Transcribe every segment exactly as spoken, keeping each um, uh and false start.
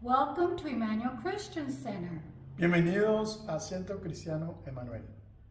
Welcome to Emmanuel Christian Center. Bienvenidos a Centro Cristiano Emanuel.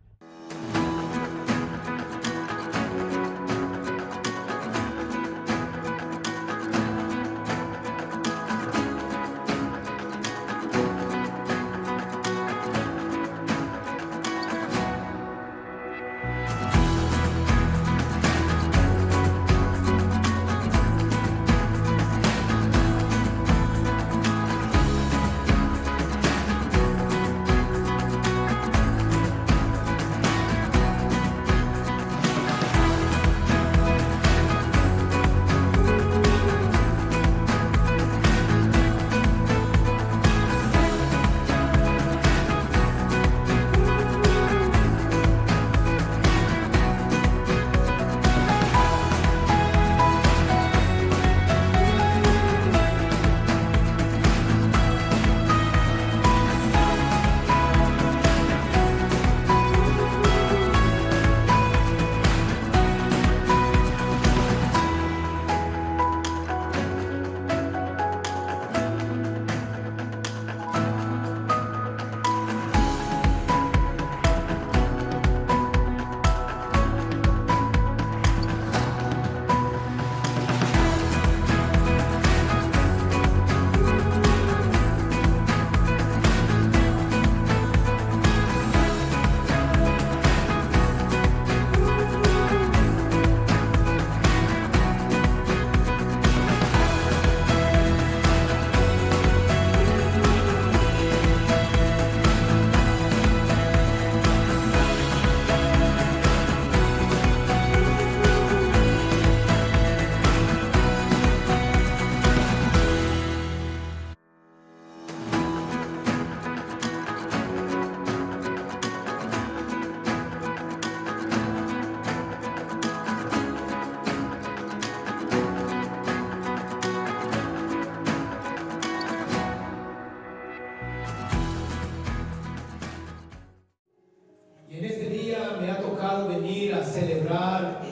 Celebrar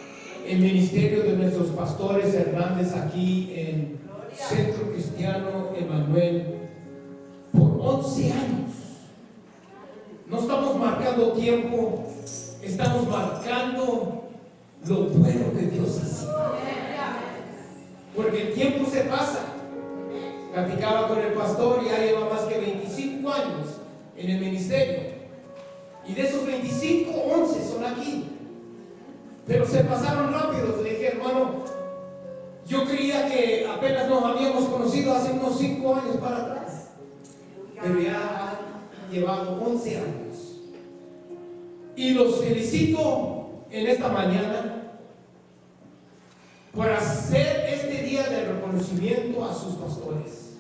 el ministerio de nuestros pastores Hernández aquí en Centro Cristiano Emanuel por once años. No estamos marcando tiempo, estamos marcando lo bueno que Dios hace. Porque el tiempo se pasa. Platicaba con el pastor y ya lleva más que veinticinco años en el ministerio. Y de esos veinticinco, once son aquí. Pero se pasaron rápido. Le dije, hermano, yo creía que apenas nos habíamos conocido hace unos cinco años para atrás. Pero ya han llevado once años. Y los felicito en esta mañana por hacer este día de reconocimiento a sus pastores.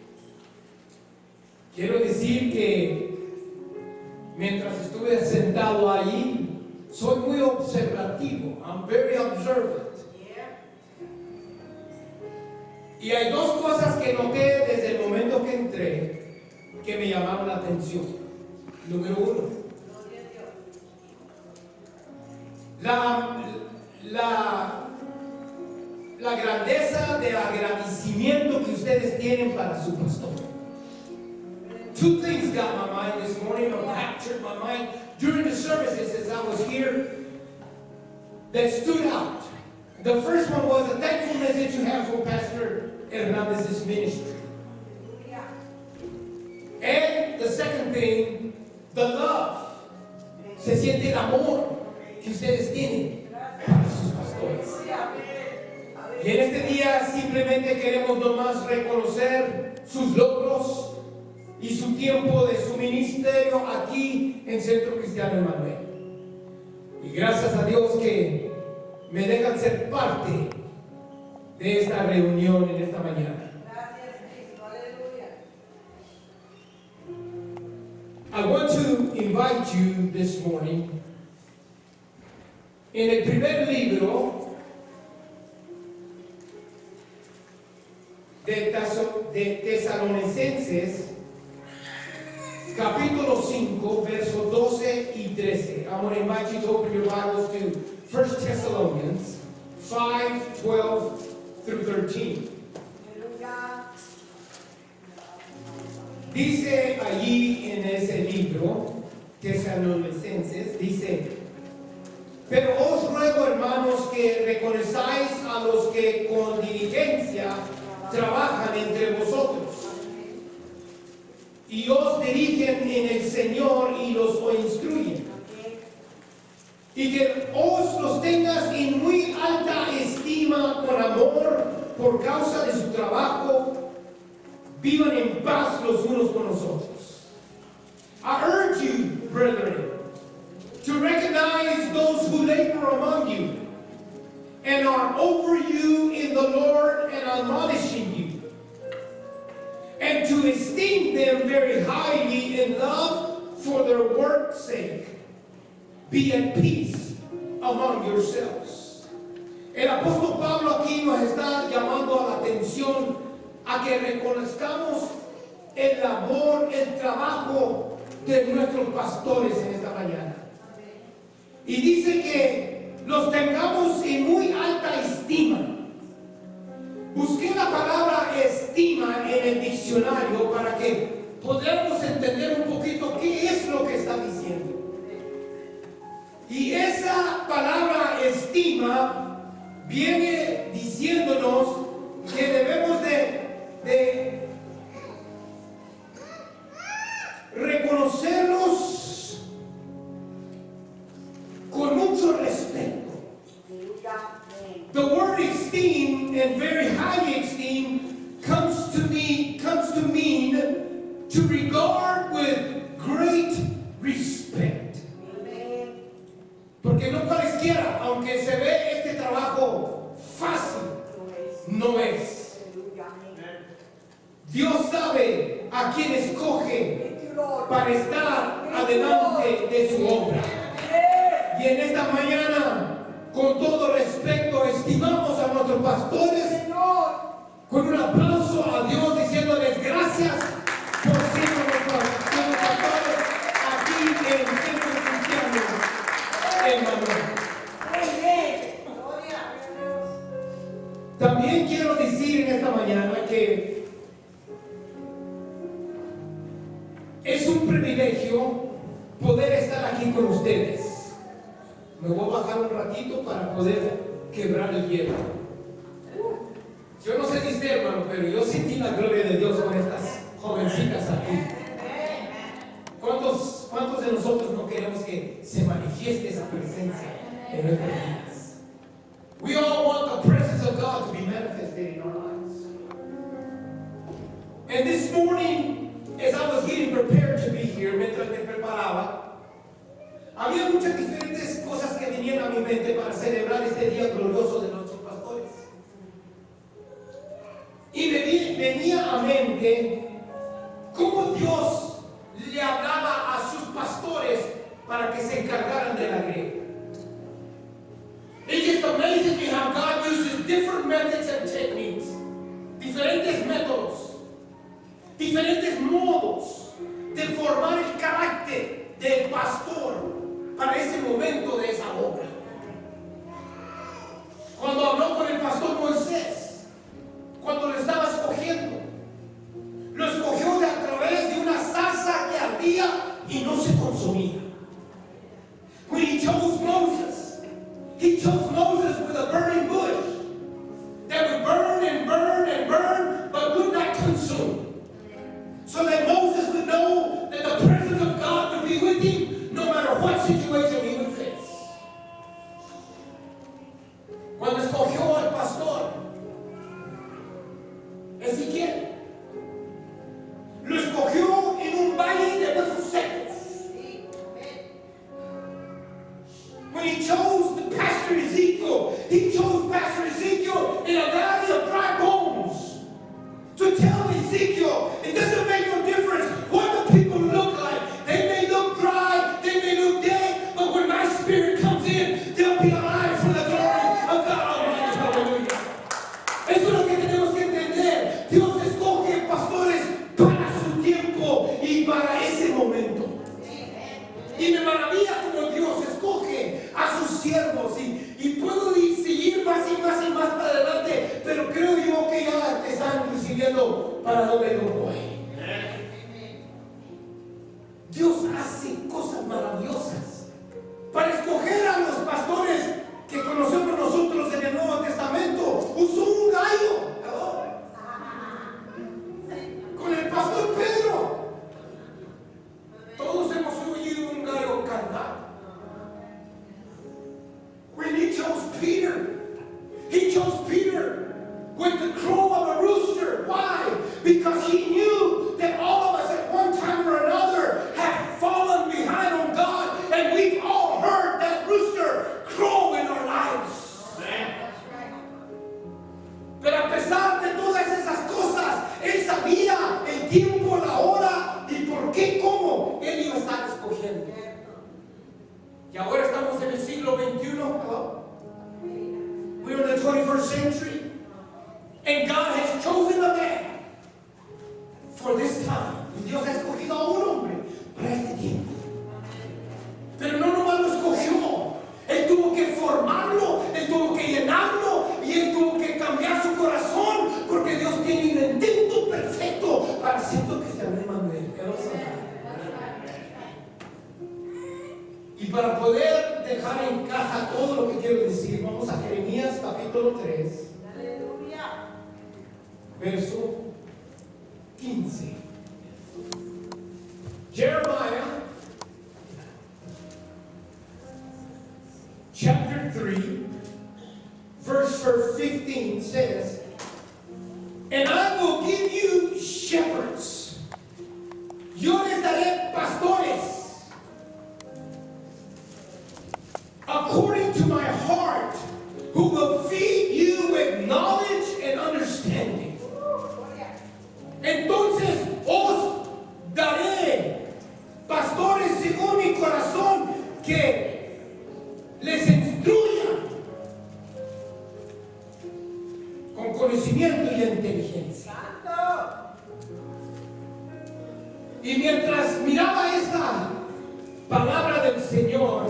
Quiero decir que mientras estuve sentado allí, soy muy observativo. I'm very observant. Y hay dos cosas que noté desde el momento que entré que me llamaron la atención. Número uno, la, la, la grandeza de agradecimiento que ustedes tienen para su pastor. Two things got my mind this morning, or captured my mind during the services as I was here, that stood out. The first one was the thankfulness that you have for Pastor Hernandez's ministry. And the second thing, the love. Se siente el amor que ustedes tienen para sus pastores. Y en este día simplemente queremos nomás reconocer sus logros y su tiempo de su ministerio aquí en Centro Cristiano Emanuel. Y gracias a Dios que me dejan ser parte de esta reunión en esta mañana. Gracias, Cristo. Aleluya. I want to invite you this morning en el primer libro de, de Tesalonicenses, capítulo cinco, versos doce y trece. I'm going to invite you to open your Bibles to First Thessalonians five, twelve through thirteen. Dice allí en ese libro, Tesalonicenses, dice: pero os ruego, hermanos, que reconozcáis a los que con diligencia trabajan entre vosotros y os dirigen en el Señor y los instruyen, y que os los tengas en muy alta estima con amor por causa de su trabajo. Vivan en paz los unos con los otros. I urge you, brethren, to recognize those who labor among you and are over you in the Lord and admonishing you, and to esteem them very highly in love for their work's sake. Be at peace among yourselves. El apóstol Pablo aquí nos está llamando a la atención a que reconozcamos el labor, el trabajo de nuestros pastores en esta mañana. Y dice que los tengamos en muy alta estima. Busqué la palabra estima en el diccionario para que podamos entender un poquito qué es lo que está diciendo. Y esa palabra estima viene diciéndonos que debemos de de reconocerlos con mucho respeto. The word esteem, and very highly esteem, comes to me comes to mean to regard with great respect. Porque no cualesquiera, aunque se ve este trabajo fácil, no es. Dios sabe a quién escoge para estar adelante de su obra. Y en esta mañana, con todo respeto, estimamos a nuestros pastores con un aplauso a Dios, diciéndoles gracias por ser nuestros pastores aquí en el Centro Cristiano Emmanuel. También quiero decir en esta mañana que es un privilegio poder estar aquí con ustedes. Me voy a bajar un ratito para poder quebrar el hielo. Yo no sé de usted, hermano, pero yo sentí la gloria de Dios con estas jovencitas aquí. ¿Cuántos, cuántos de nosotros no queremos que se manifieste esa presencia en nuestras vidas? We all want the presence of God to be manifested in our lives. And this morning, as I was getting prepared to be here, mientras me preparaba, había muchas diferentes cosas que venían a mi mente para celebrar este día glorioso de nuestros pastores. Y me venía a mente cómo Dios le hablaba a sus pastores para que se encargaran de la grey. It just amazes me how God uses different methods and techniques, diferentes métodos, diferentes modos de formar el carácter del pastor para ese momento de esa obra. Cuando habló con el pastor Moisés, cuando lo estaba escogiendo, lo escogió de a través de una zarza que ardía y no se consumía. When he chose Moses, he chose Moses with a burning bush that would burn and burn and burn but would not consume. So that Moses would know that the presence of God would be with him no matter what situation he would face. Cuando escogió al pastor Ezequiel, lo escogió en un valle de huesos secos. When he chose the pastor Ezekiel, he chose Pastor Ezekiel in a valley of dry bones to tell Ezekiel, it doesn't make no difference what the people look like. They may look dry, they may look dead, but when my spirit comes in, they'll be alive for the glory of God Almighty. Hallelujah. Eso es lo que tenemos que entender. Dios escoge pastores para su tiempo y para ese momento. Y me maravilla como Dios escoge a sus siervos. Y, y puedo seguir más y más y más para adelante, pero creo yo que ya están recibiendo para donde yo voy. cosas maravillosas. Para escoger a los pastores que conocemos nosotros en el Nuevo Testamento, usó un gallo. Con el pastor Pedro. Todos hemos oído un gallo cantar. When he chose Peter, he chose Peter with the crow of a rooster. Why? Because he knew that all of us at one time or another have fallen behind on God, and we've all heard that rooster crow in our lives. Pero a pesar de todas esas cosas, él sabía el tiempo, la hora y por qué, cómo él iba a estar escogiendo. Y ahora estamos en el siglo veintiuno. Hello? We're in the twenty-first century. And God has chosen a man for this time. Y Dios ha escogido a un hombre para este tiempo. Pero no nomás lo escogió. Él tuvo que formarlo, él tuvo que llenarlo y él tuvo que cambiar su corazón, porque Dios tiene un intento perfecto para hacerlo cristiano, Emmanuel. Y para poder dejar en caja todo lo que quiero decir, vamos a Jeremías capítulo tres, verso quince. Jeremiah chapter three, verse fifteen says, and I will give you shepherds. Yo les daré pastores according to my heart, who will feed you with knowledge and understanding. Entonces os daré pastores según mi corazón, que les instruyan con conocimiento y inteligencia. Y mientras miraba esta palabra del Señor,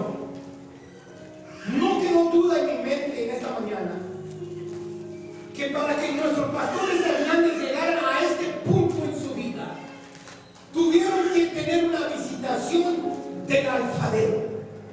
no quedó duda en mi mente en esta mañana que para que nuestros pastores Hernández llegaran a este punto en su vida, tuvieron que tener una visitación del alfarero.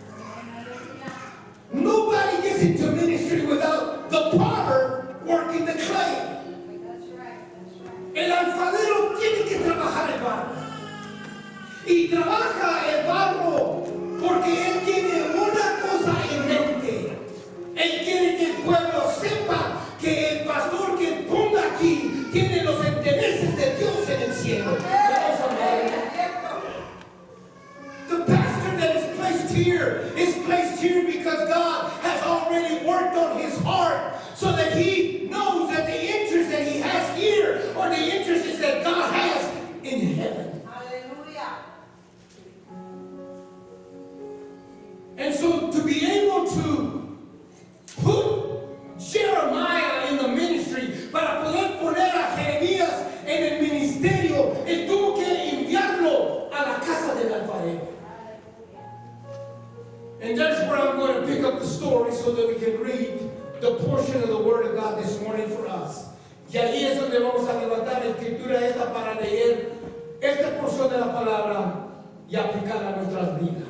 Nobody gets into ministry without the potter working the clay. El alfarero tiene que trabajar el barro. Y trabaja el barro porque él tiene una cosa en mente. Él quiere que el pueblo sepa que el pastor que ponga aquí tiene los intereses de Dios en el cielo. The pastor that is placed here is placed here because God has already worked on his heart, so that he knows that the interest that he has here are the interests that God has in heaven. And so to be able to put Jeremiah in the ministry, para poder poner a Jeremías en el ministerio, él tuvo que enviarlo a la casa del alfarero. And that's where I'm going to pick up the story so that we can read the portion of the Word of God this morning for us. Y ahí es donde vamos a levantar la escritura esta para leer esta porción de la palabra y aplicarla a nuestras vidas.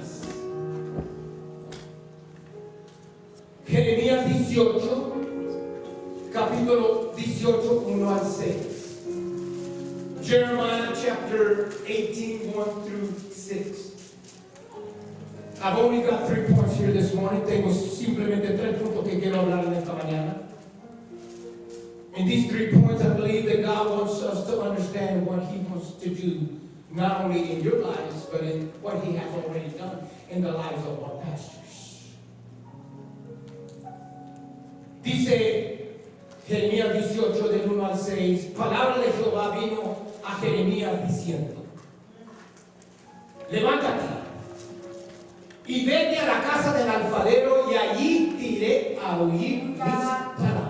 Jeremías dieciocho, capítulo dieciocho, uno al seis. Jeremiah chapter eighteen, one through six. I've only got three points here this morning. Tengo simplemente tres puntos que quiero hablar en esta mañana. In these three points, I believe that God wants us to understand what He wants to do, not only in your lives, but in what He has already done in the lives of our pastors. Dice Jeremías dieciocho, del uno al seis, palabra de Jehová vino a Jeremías diciendo, levántate y vete a la casa del alfarero, y allí te iré a oír mis palabras.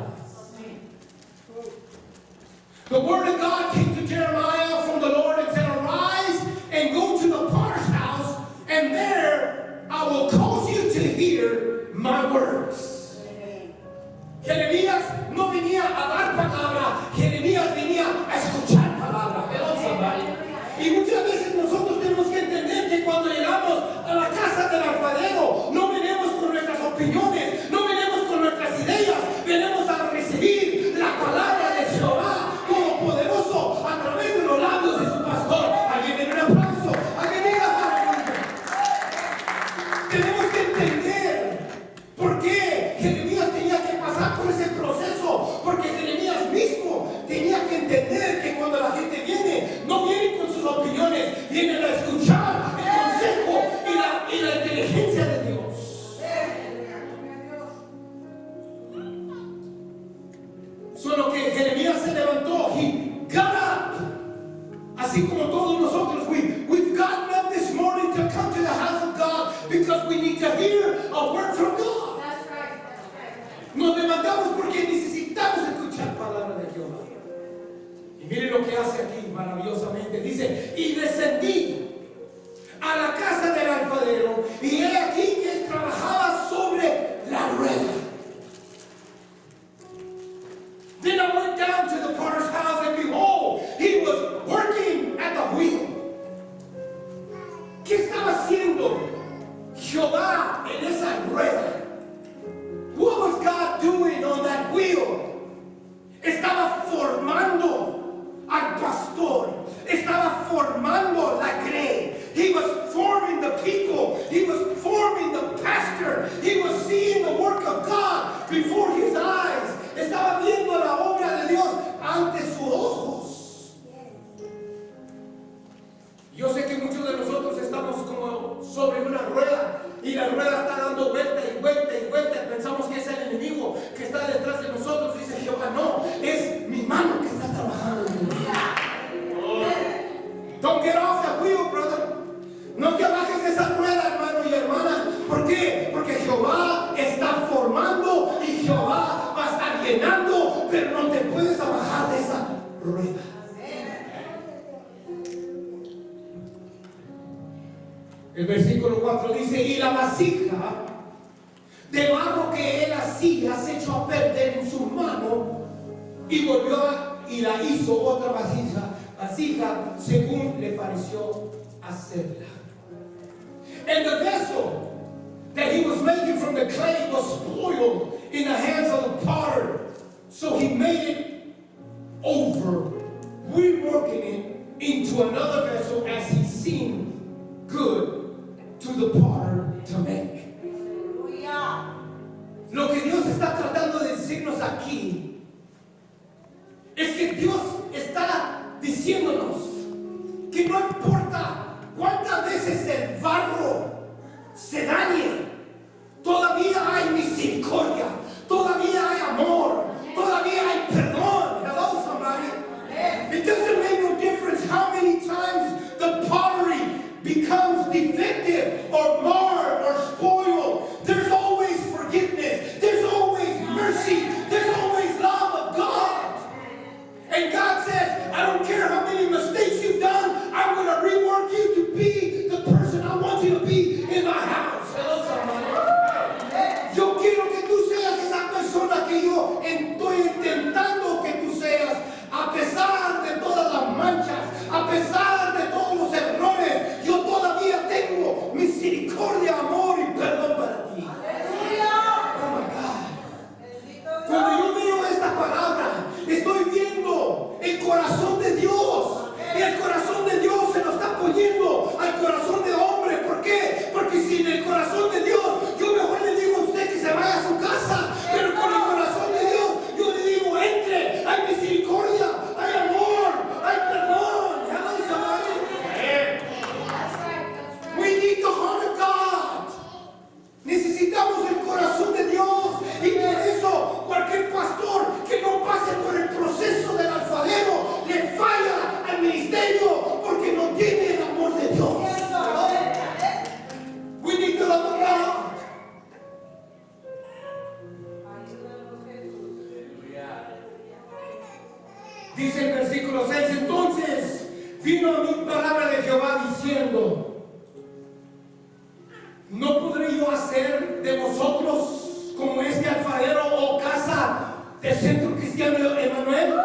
The word of God came to Jeremiah from the Lord and said, arise and go to the potter's house, and there I will cause you to hear my words. Jeremías no venía a dar palabra, Jeremías venía a escuchar palabra. Y muchas veces nosotros tenemos que entender que cuando llegamos a la casa Y miren lo que hace aquí maravillosamente. Dice, y descendí a la casa del alfarero, y he aquí que él trabajaba sobre la rueda. Then I went down to the potter's house, and behold, he was working at the wheel. ¿Qué estaba haciendo Jehová en esa rueda? What was God doing on that wheel? Estaba formando al pastor. Estaba formando la grey. He was forming the people. He was forming the pastor. He was seeing the work of God before his eyes. Estaba viendo la obra de Dios ante sus ojos. Yo sé que muchos de nosotros estamos como sobre una rueda y la rueda está dando vuelta y vuelta y vuelta. Pensamos que es el enemigo que está detrás de nosotros. Dice Jehová, no, es mi mano que está trabajando en mi vida. Don't get off that wheel, brother. No te bajes de esa rueda, hermano y hermana. ¿Por qué? Porque Jehová está formando y Jehová va a estar llenando, pero no te puedes bajar de esa rueda. El versículo cuatro dice, y la vasija de barro que él hacía se echó a perder en su mano y volvió a, y la hizo otra vasija, vasija según le pareció hacerla. And the vessel that he was making from the clay was spoiled in the hands of the potter. So he made it over, reworking it into another vessel as he seemed good to the potter to make. Lo que Dios está tratando de decirnos aquí es que Dios está diciéndonos que no importa cuántas veces el barro se dañe, todavía hay misericordia, todavía hay amor, todavía hay perdón. Hello, somebody. It doesn't make no difference how many times the pottery becomes defective or marred or spoiled. There's always forgiveness. There's always mercy. There's always love of God. And God says, I don't care how many mistakes you've done, I'm going to rework you to be the person I want you to be in my house. Hello, somebody. Yo quiero que tú seas esa persona que yo estoy intentando que tú seas, a pesar de todas las manchas, a pesar de todos los errores. Yo todavía tengo misericordia, amor y perdón para ti. Oh my God. Cuando yo miro esta palabra, estoy viendo el corazón de Dios. Y el corazón de Dios se lo está poniendo al corazón de hombre. ¿Por qué? Porque sin el corazón de Dios, yo mejor le digo a usted que se vaya a su casa. Pero con el corazón de Dios, yo le digo, entre. Hay misericordia, hay amor, hay perdón. Hello, somebody. We need the heart of God. Necesitamos el corazón de Dios. Y por eso cualquier pastor que no pase por el proceso del alfarero le falla al ministerio porque no tiene el amor de Dios. We need the love of God. Dice el versículo seis, entonces vino a mí palabra de Jehová diciendo, ¿no podré yo hacer de vosotros como este alfarero o casa del Centro Cristiano Emanuel?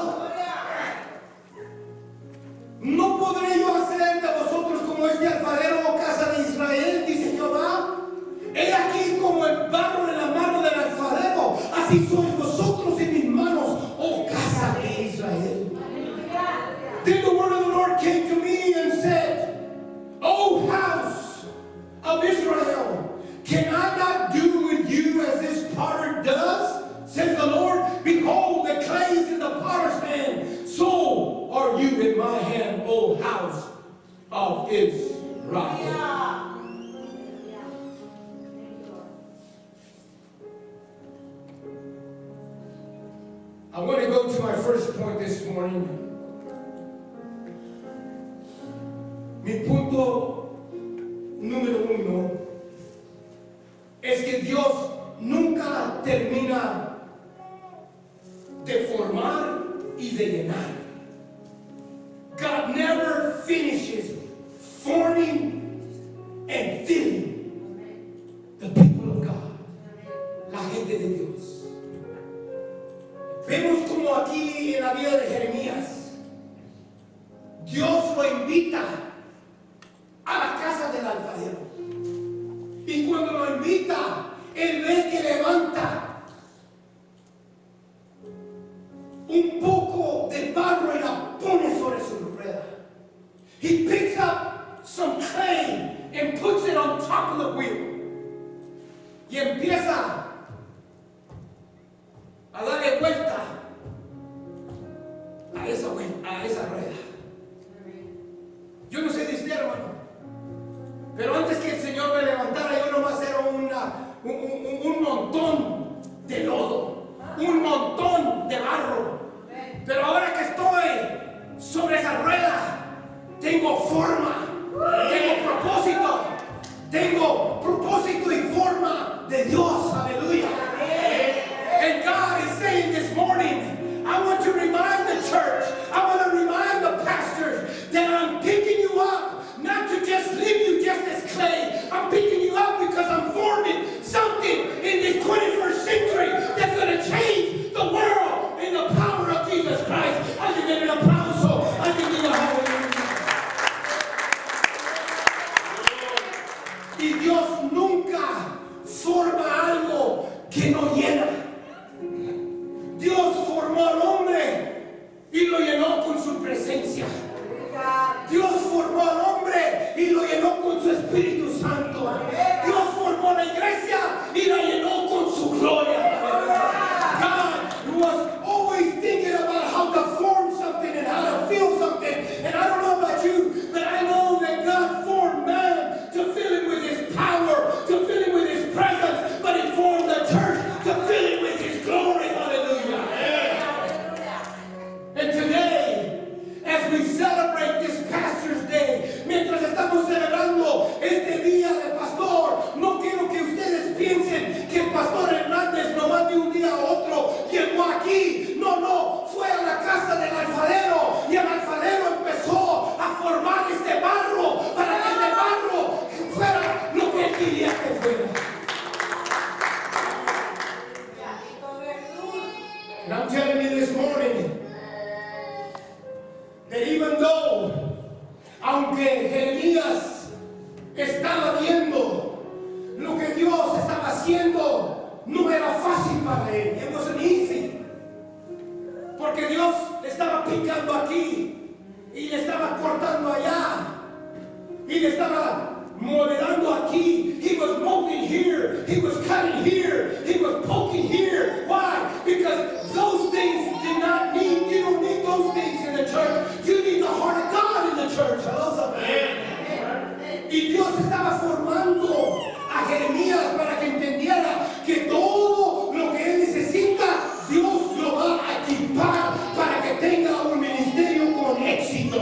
¿No podré yo hacer de vosotros como este alfarero o casa de Israel? Dice Jehová. He aquí como el barro en la mano del alfarero, así sois vosotros en mis manos, oh casa de Israel. Then the word of the Lord came to me and said, O house of Israel, can I not do with you as this potter does? Says the Lord, behold, the clay is in the potter's hand, so are you in my hand, O house of Israel. I want to go to my first point this morning. Mi punto número uno es que Dios nunca termina de formar y de llenar. God never finishes forming and filling the people of God, la gente de Dios. Vemos como aquí en la vida de Jeremías, Dios lo invita a la casa del alfarero. Y cuando lo invita, él ve que levanta un poco de barro y la pone sobre su rueda. He picks up some clay and puts it on top of the wheel. Y empieza a darle vuelta a esa, a esa rueda. Yo no sé de usted, hermano, pero antes que el Señor me levantara, yo nomás era una, un, un, un montón de lodo, un montón de barro. Pero ahora que estoy sobre esa rueda, tengo forma, tengo propósito, tengo propósito y forma de Dios. Aleluya. And God is saying this morning, I want to remind the church, I want to remind the pastors that I'm picking you up, not to just leave you just as clay. I'm picking you up because I'm forming something in this twenty-first century that's going to change the world in the power of Jesus Christ. Alguien denle un aplauso, alguien diga aleluya. Y Dios nunca forma algo que no llena. Dios formó al hombre y lo llenó con su presencia. Dios formó al hombre y lo llenó con su Espíritu Santo. Dios formó la iglesia y la llenó con su gloria. God was always thinking about how to form something and how to feel something. And I don't know about you, but I know that God formed man to fill him with his power, to fill him with his presence, but he formed the church to fill it with his glory. And today, as we celebrate this Pastor's Day, mientras estamos celebrando este día de pastor, no quiero que ustedes piensen que el pastor Hernández nomás de un día a otro llegó aquí. No, no, fue a la casa del alfarero y el alfarero empezó a formar este barro para que este barro fuera lo que él quería que fuera. And I'm telling you this morning, that even though, aunque Jeremías estaba viendo lo que Dios estaba haciendo, no era fácil para él. It wasn't easy. Porque Dios le estaba picando aquí y le estaba cortando allá y le estaba modelando aquí. He was molding here, he was cutting here, he was poking here. Why? Because those things did not need, you don't need those things in the church. You need the heart of God in the church. Hello, somebody. Y Dios estaba formando a Jeremías para que entendiera que todo lo que él necesita, Dios lo va a equipar para que tenga un ministerio con éxito.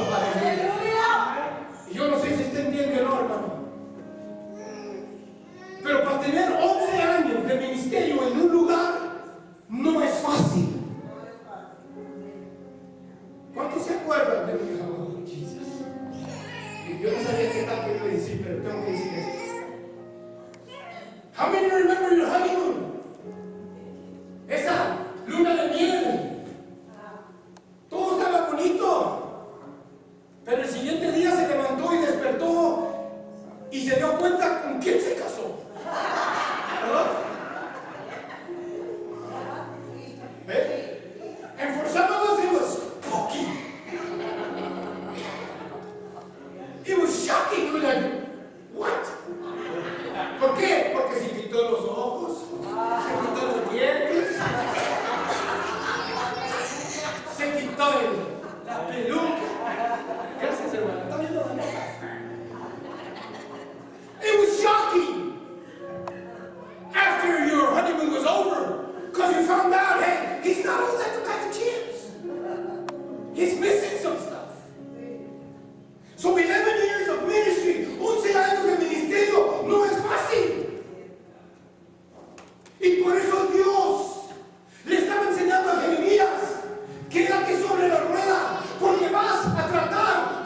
Y yo no sé si usted entiende, no, hermano. Pero para tener once años de ministerio en un lugar no es fácil. ¿Cuántos se acuerdan de mi amor, Jesús? Yo no sabía qué tal que iba a decir, pero tengo que decir esto. How many remember your honeymoon? Esa luna de miel. Todo estaba bonito. Pero el siguiente día se levantó y despertó y se dio cuenta con quién se casó. ¿Verdad? ¿Eh? And for some of us it was spooky. It was shocking. We were like, what? ¿Por qué? Porque se quitó los ojos, se quitó los dientes, se quitó el, la peluca. Gracias, hermano. ¿Está viendo la nota? It was shocking. After your honeymoon was over, because you found out, hey, he's not all that bag of chips. He's missing some stuff. So eleven years of ministry, once años de ministerio, no es fácil. Y por eso Dios le estaba enseñando a Jeremías, quédate sobre la rueda, porque vas a tratar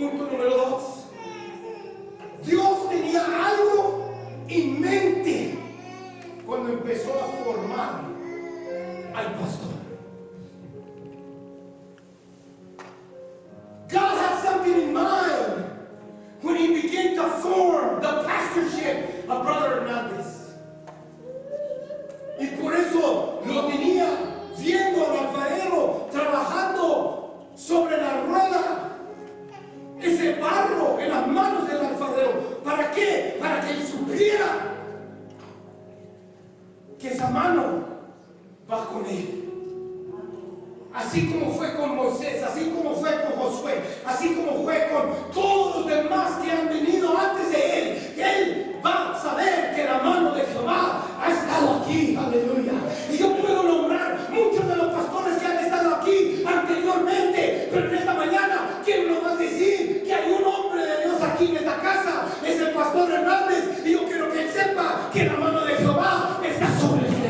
Punto número dos. Dios tenía algo en mente cuando empezó a formar al pastor. God had something in mind when he began to form the pastorship of Brother Hernandez. Y por eso lo tenía viendo al alfarero trabajando sobre la rueda, ese barro en las manos del alfarero. ¿Para qué? Para que él supiera que esa mano va con él. Así como fue con Moisés, así como fue con Josué, así como fue con todos los demás que han venido antes de él. Él va a saber que la mano de Jehová ha estado aquí. Aleluya. Y yo puedo nombrar muchos de los pastores que han estado aquí anteriormente, pero en esta mañana quiero nomás decir que hay un hombre de Dios aquí en esta casa. Es el pastor Hernández. Y yo quiero que él sepa que la mano de Jehová está sobre él.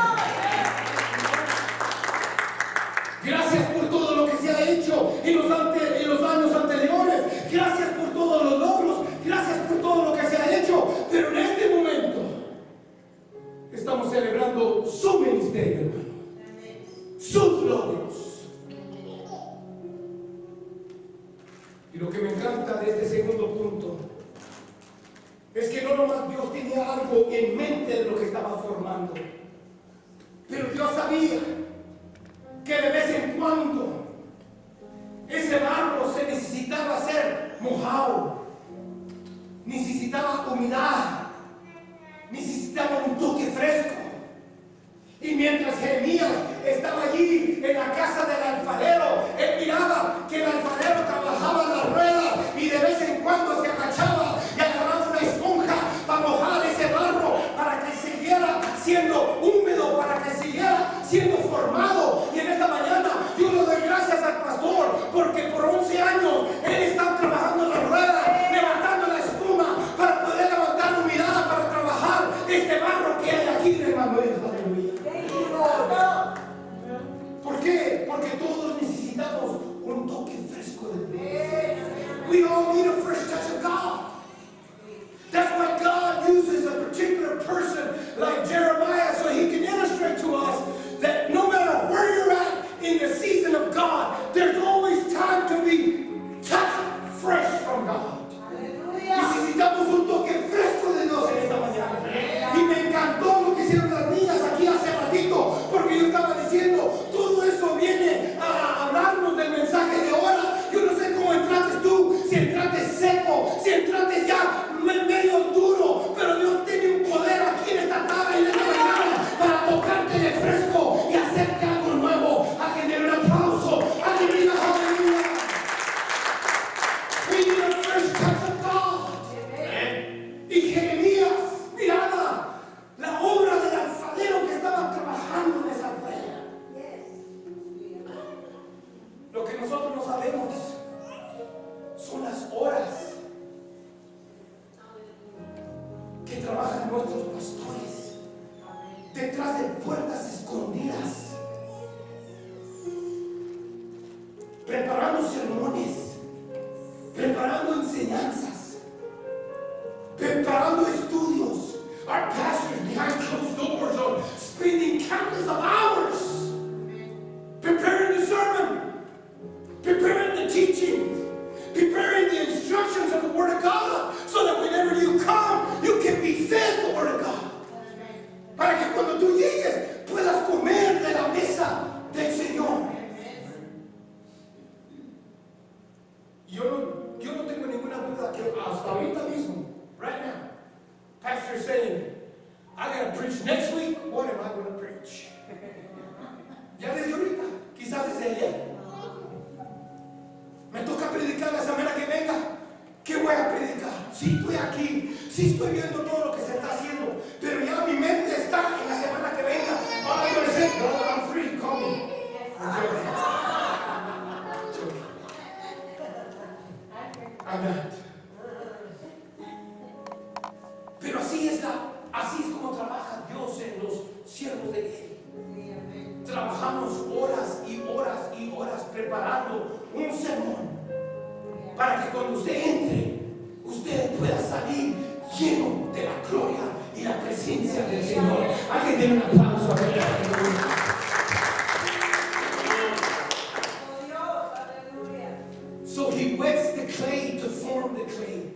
Gracias por todo lo que se ha hecho en los, ante, en los años anteriores. Gracias por todos los logros. Gracias por todo lo que se ha hecho. Pero en este momento estamos celebrando su ministerio, hermano. Sus logros. Y lo que me encanta de este segundo punto es que no nomás Dios tenía algo en mente de lo que estaba formando, pero Dios sabía que de vez en cuando ese barro se necesitaba ser mojado, necesitaba humedad, necesitaba un toque fresco. Y mientras Jeremías estaba allí en la casa del alfarero, él miraba que el alfarero trabajaba en la rueda y de vez en cuando se agachaba y agarraba una esponja para mojar ese barro, para que siguiera siendo húmedo, para que siguiera siendo formado. Y en esta mañana yo le doy gracias al pastor, porque por once años él está trabajando en la rueda, levantando la espuma para poder levantar humedad, para trabajar este barro que hay aquí de Manuel. Aleluya. ¿Por qué? Porque todos necesitamos un toque fresco de Dios. We all need a fresh touch of God. That's why God uses a particular person like Jeremiah, so he can illustrate to us that no matter where you're at in the season of God, there's always time to be touched fresh from God. Necesitamos un toque fresco de Dios en esta mañana. Y me encantó lo que hicieron las niñas aquí hace ratito, porque yo estaba diciendo, todo eso viene a hablarnos del mensaje de ahora. Yo no sé cómo entraste tú, si entraste seco, si entraste ya medio duro, pero Dios tiene un poder aquí en esta tarde y en esta mañana para tocarte de fresco y hacerte algo nuevo. A que den un aplauso, a que diga aleluya. We need a fresh touch of God. Y Jeremías miraba la obra del alfarero que estaba trabajando en esa rueda. Lo que nosotros no sabemos son las horas que trabajan nuestros pastores detrás de puertas escondidas, preparando sermones, preparando enseñanzas, preparando estudios. Our pastors behind closed doors are spending countless of hours preparing the sermon, preparing the teaching, preparing the instructions of the Word of God, so that whenever you come, you can be fed the Word of God. Para que cuando tú llegues puedas comer de la mesa del Señor. Yo no, yo no tengo ninguna duda que hasta ahorita mismo, right now, Pastor is saying, I gotta preach next week. What am I going to preach? Ya desde ahorita, quizás desde ayer. Me toca predicar la semana que venga. ¿Qué voy a predicar? Sí estoy aquí, sí estoy viendo todo lo que se está haciendo, pero ya mi mente está en la semana que venga. All I'm going to say, brother, I'm free, call me. I'm joking. I'm not. Pero así es la, así es como trabaja Dios en los siervos de Él. Trabajamos horas y horas y horas preparando un sermón para que cuando usted entre, usted pueda salir lleno de la gloria y la presencia del Señor. Hay que dar un aplauso a Él. So he wets the clay to form the clay.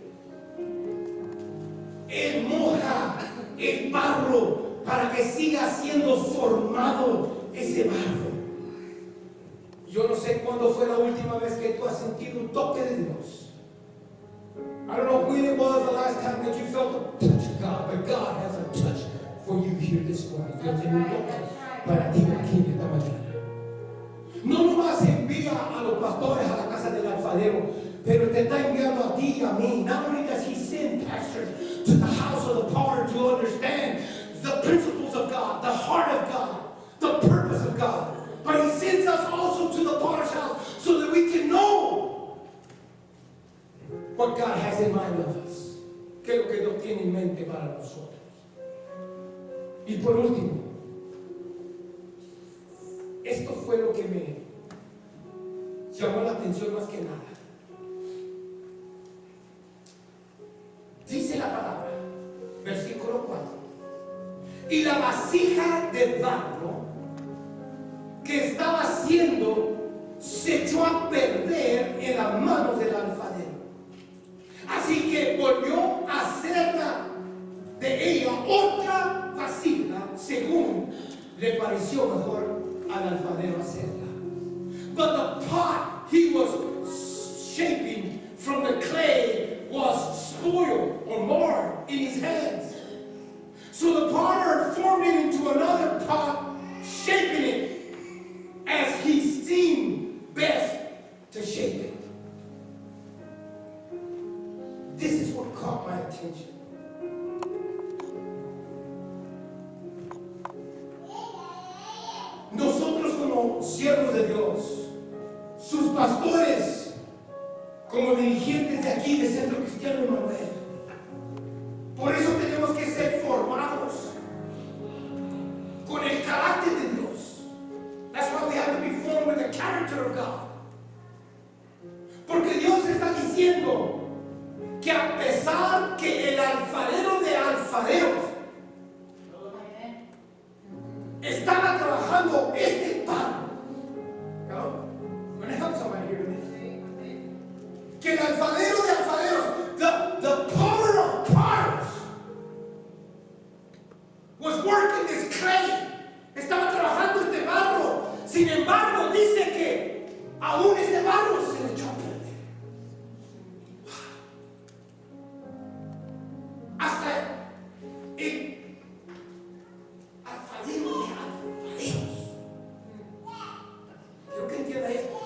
Él moja el barro para que siga siendo formado ese barro. Yo no sé cuándo fue la última vez que tú has sentido un toque de Dios. I don't know when it was the last time that you felt the touch of God, but God has a touch for you here this morning. Dios tiene un toque para ti aquí en esta mañana. No nomás envía a los pastores a la casa del alfarero, pero te está enviando a ti y a mí. Not only does he send pastors to the house of the potter to understand the principles of God, the heart of God, the purpose of God, but he sends us also to the potter's house so that we can know what God has in mind of us. ¿Qué es lo que Dios tiene en mente para nosotros? Y por último, esto fue lo que me llamó la atención más que nada. Dice la palabra, versículo cuatro. Y la vasija de barro que estaba haciendo se echó a perder en las manos del alfarero. Así que volvió a hacerla de ella otra vasija según le pareció mejor al alfarero hacerla. But the pot he was shaping from the clay was spoiled or marred in his hands. So the potter formed it into another pot, shaping it as he seemed best to shape it. This is what caught my attention. Nosotros como siervos de Dios, sus pastores, como dirigentes de aquí de Centro Cristiano Emanuel, por eso tenemos que ser formados con el carácter de Dios. That's why we have to be formed with the character of God. Porque Dios está diciendo que a pesar que el alfarero de alfareros estaba trabajando este pan, ¿no? I'm gonna help somebody here today. Que el alfarero de alfareros, the, the potter of potters, was working this clay. Estaba trabajando este barro. Sin embargo, dice que aún este barro se le echó a perder. Hasta el alfarero de alfareros. Quiero que entienda esto.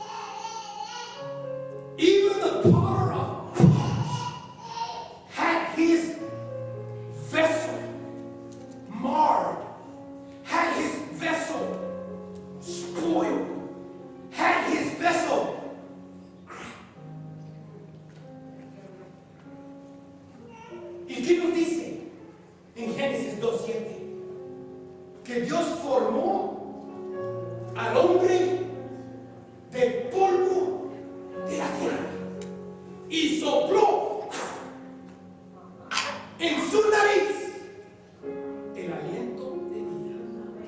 Even the potter of potters had his vessel marred, had his vessel spoiled, had his vessel cracked. ¿Y qué nos dice en Génesis dos siete? Que Dios formó al hombre del polvo de la tierra y sopló en su nariz el aliento de vida.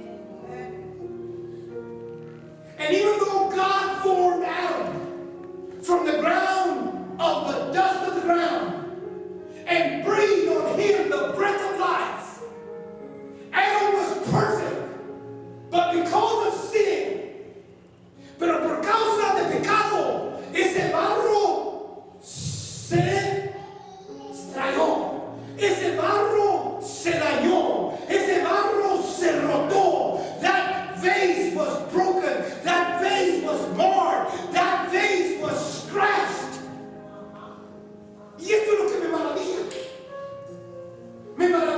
And even though God formed Adam from the ground of the dust of the ground and breathed on him the breath of life, Adam was perfect, but because of sin, pero por causa de pecado, ese barro se estrelló, ese barro se dañó, ese barro se rotó. That vase was broken, that vase was marred, that vase was scratched. Y esto es lo que me maravilla. Me maravilla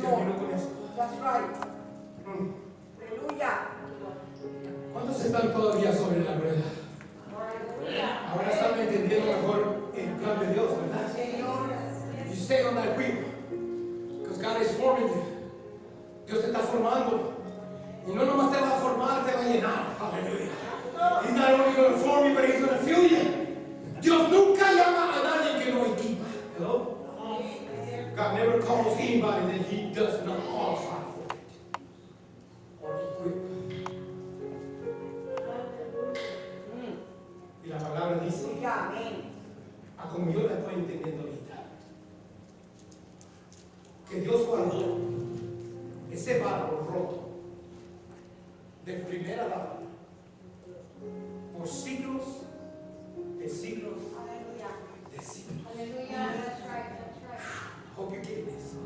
termino con esto. That's right. Mm. Aleluya. ¿Cuántos están todavía sobre la rueda? Ahora están entendiendo mejor el plan de Dios, ¿verdad? You stay on that wheel. Because God is forming you. Dios te está formando. Y no nomás te va a formar, te va a llenar. Aleluya. He's not only going to form you, but He's going to fill you. Dios nunca llama a nadie que no equipa. Hello? God never calls anybody that He does not qualify for it. Or equip. Y la palabra dice, a como yo la estoy entendiendo ahorita, que Dios guardó ese barro roto de primera edad por siglos de siglos de siglos. Hope you get this.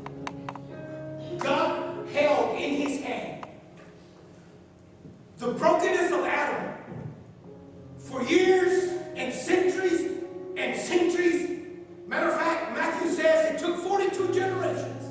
God held in His hand the brokenness of Adam for years and centuries and centuries. Matter of fact, Matthew says it took forty-two generations.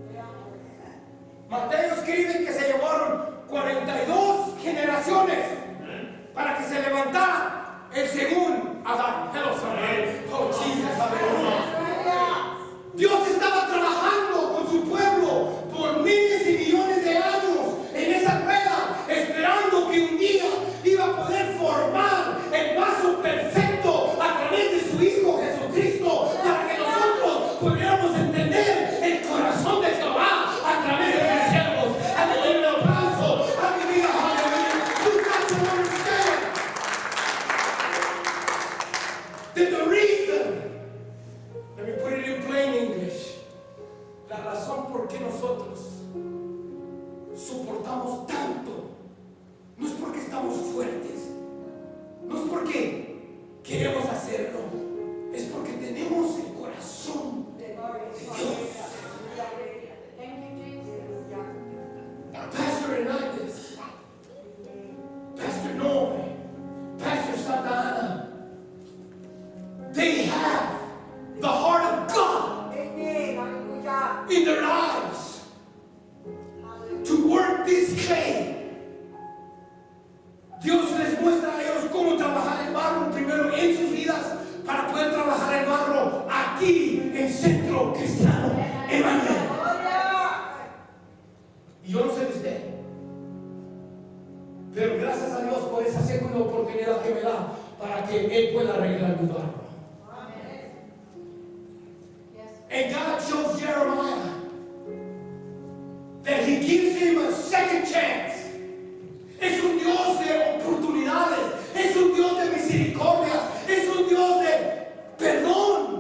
Mateo escribe que se llevaron cuarenta y dos generaciones para que se levantara el segundo Adán. Hello, somebody. Oh, Jesus, aleluya. Dios estaba trabajando con su pueblo por miles y millones de años en esa rueda, esperando que un día iba a poder formar el vaso perfecto a través de su Hijo Jesucristo, para que nosotros pudiéramos entender el corazón de Jehová a través de sus siervos. A que den un aplauso, a que diga aleluya. You got to understand that the reason, let me put it in plain English, la razón por qué nosotros soportamos tanto no es porque estamos fuertes, no es porque queremos hacerlo, es porque tenemos el corazón de Dios. Pastor Hernández, Pastor Noe, Pastor Santa Ana, they have the heart of God in their lives to work this clay. Dios les muestra a ellos cómo trabajar el barro primero en sus vidas para poder trabajar el barro aquí en Centro Cristiano Emanuel. Y yo no sé de usted, pero gracias a Dios por esa segunda oportunidad que me da para que Él pueda arreglar mi barro. And God shows Jeremiah that He gives him a second chance. Es un Dios de oportunidades, es un Dios de misericordias, es un Dios de perdón.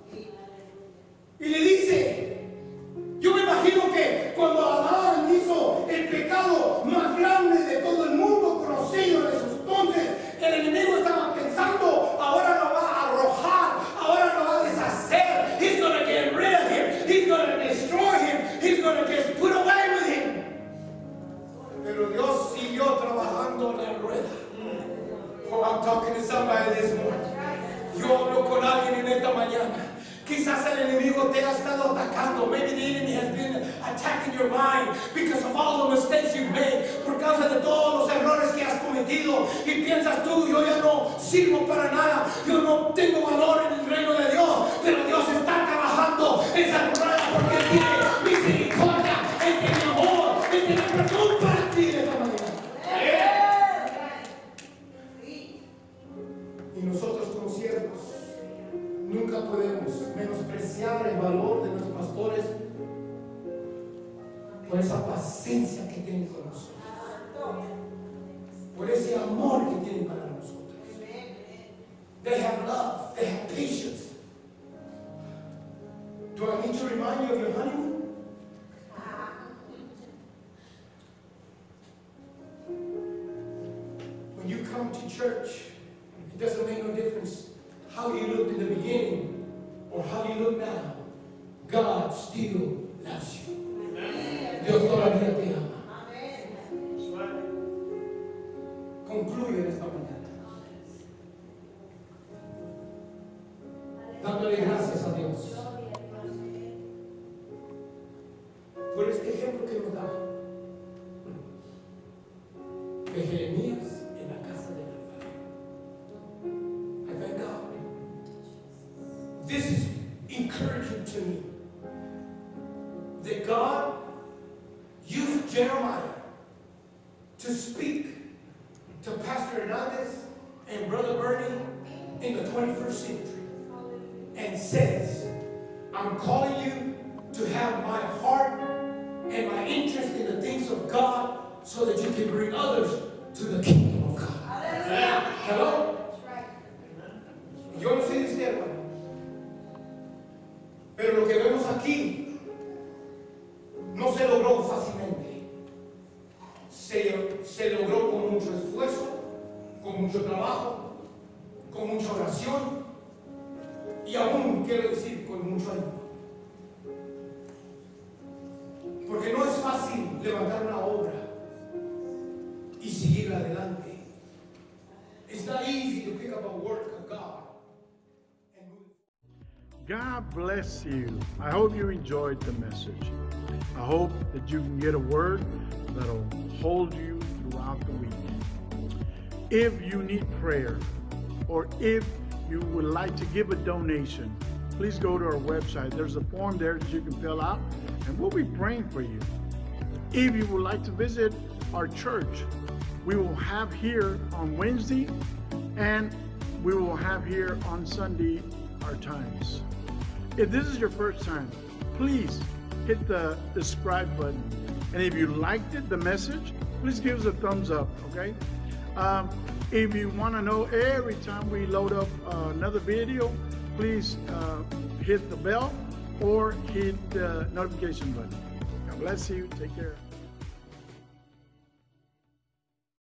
Y le dice, yo me imagino que cuando Adán hizo el pecado más grande de todo el mundo conocido en esos entonces, el enemigo estaba pensando, ahora lo va a arrojar, ahora lo va a deshacer. He's going to get rid of him, he's going to destroy him, he's going to just put away with him. Pero Dios siguió trabajando en la rueda. Oh, I'm talking to somebody this morning. Yo hablo con alguien en esta mañana. Quizás el enemigo te ha estado atacando. Maybe the enemy has been attacking your mind because of all the mistakes you've made. Por causa de todos los errores que has cometido. Y piensas tú, yo ya no sirvo para nada. Yo no tengo valor en el reino de Dios. Pero Dios está trabajando esa rueda porque Él tiene misericordia. Él tiene amor. Él tiene perdón para ti de esta manera. Y nosotros como siervos nunca podemos menospreciar el valor de nuestros pastores por esa paciencia que tienen con nosotros, por ese amor que tienen para nosotros. They have love, they have patience. Do I need to remind you of your honeymoon? When you come to church, it doesn't make no difference how you looked in the beginning or how you look now. God still loves you. Dios todavía te ama. Concluyo en esta mañana dándole gracias a Dios por este ejemplo que nos da de Jeremías en la casa del alfarero. I thank God. This is encouraging to me that God used Jeremiah to speak to Pastor Hernandez and Brother Bernie in the twenty-first century and says, I'm calling you to have my heart and my interest in the things of God so that you can bring others to the kingdom of God. Hallelujah. Hello? That's right. Yo no soy de usted, hermano. Pero lo que vemos aquí no se logró fácilmente. Se, se logró con mucho esfuerzo, con mucho trabajo, con mucha oración y aún, quiero decir, con mucho ánimo. Porque no es fácil levantar una obra y seguir adelante. It's not easy to pick up a work of God and move it. God bless you. I hope you enjoyed the message. I hope that you can get a word that'll hold you throughout the week. If you need prayer or if you would like to give a donation, please go to our website. There's a form there that you can fill out and we'll be praying for you. If you would like to visit our church, we will have here on Wednesday and we will have here on Sunday our times. If this is your first time, please hit the subscribe button. And if you liked it, the message, please give us a thumbs up, okay? Um, if you want to know every time we load up uh, another video, please uh, hit the bell or hit the notification button. God bless you. Take care.